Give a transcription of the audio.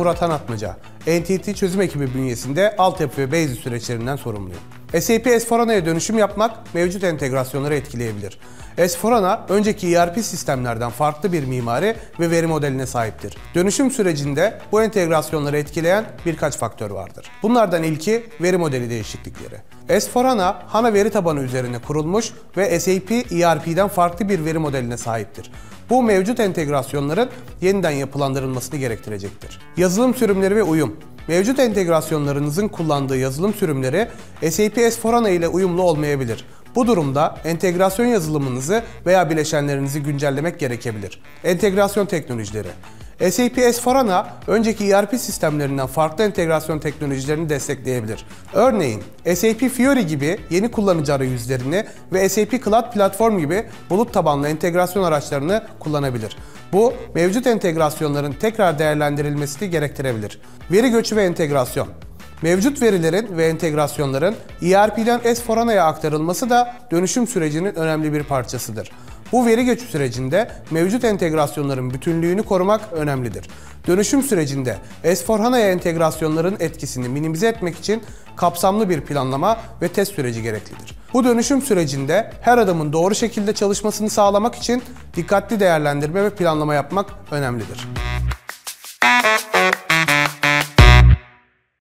Murat Anatmaca, NTT Çözüm Ekibi bünyesinde altyapı ve Basic süreçlerinden sorumluyum. SAP S/4HANA'ya dönüşüm yapmak mevcut entegrasyonları etkileyebilir. S/4HANA, önceki ERP sistemlerden farklı bir mimari ve veri modeline sahiptir. Dönüşüm sürecinde bu entegrasyonları etkileyen birkaç faktör vardır. Bunlardan ilki veri modeli değişiklikleri. S/4HANA, HANA veri tabanı üzerine kurulmuş ve SAP ERP'den farklı bir veri modeline sahiptir. Bu mevcut entegrasyonların yeniden yapılandırılmasını gerektirecektir. Yazılım sürümleri ve uyum. Mevcut entegrasyonlarınızın kullandığı yazılım sürümleri SAP S/4HANA ile uyumlu olmayabilir. Bu durumda entegrasyon yazılımınızı veya bileşenlerinizi güncellemek gerekebilir. Entegrasyon teknolojileri. SAP S/4HANA, önceki ERP sistemlerinden farklı entegrasyon teknolojilerini destekleyebilir. Örneğin, SAP Fiori gibi yeni kullanıcı arayüzlerini ve SAP Cloud Platform gibi bulut tabanlı entegrasyon araçlarını kullanabilir. Bu, mevcut entegrasyonların tekrar değerlendirilmesini gerektirebilir. Veri göçü ve entegrasyon. Mevcut verilerin ve entegrasyonların ERP'den S/4HANA'ya aktarılması da dönüşüm sürecinin önemli bir parçasıdır. Bu veri göçü sürecinde mevcut entegrasyonların bütünlüğünü korumak önemlidir. Dönüşüm sürecinde S/4HANA'ya entegrasyonların etkisini minimize etmek için kapsamlı bir planlama ve test süreci gereklidir. Bu dönüşüm sürecinde her adımın doğru şekilde çalışmasını sağlamak için dikkatli değerlendirme ve planlama yapmak önemlidir.